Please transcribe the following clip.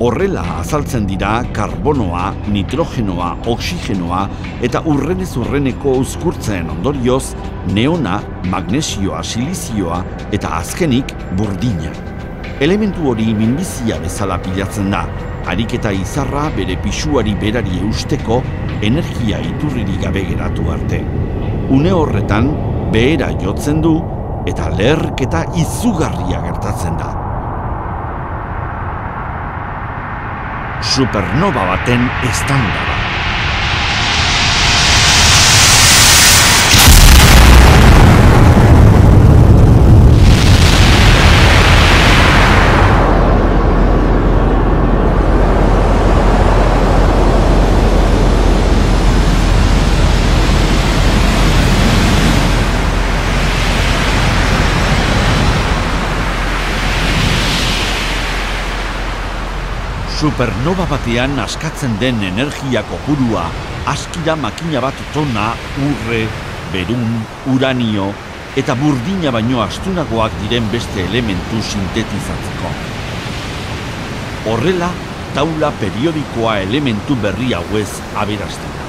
Horrela azaltzen dira karbonoa, nitrogenoa, oxigenoa eta urrenez urreneko uzkurtzen ondorioz neona, magnesioa, silizioa eta azkenik burdina. Elementu hori minbizia bezala pilatzen da, ariketa izarra bere pisuari berari eusteko energia iturririk gabe geratu arte. Une horretan, behera jotzen du eta leherketa izugarria gertatzen da. Supernova baten eztanda da. Supernova batean askatzen den energia kopurua askira makina bat tona urre, berun, uranio eta burdina baino astunagoak diren beste elementu sintetizatzeko. Horrela, taula periodikoa elementu berri hauez aberasten da.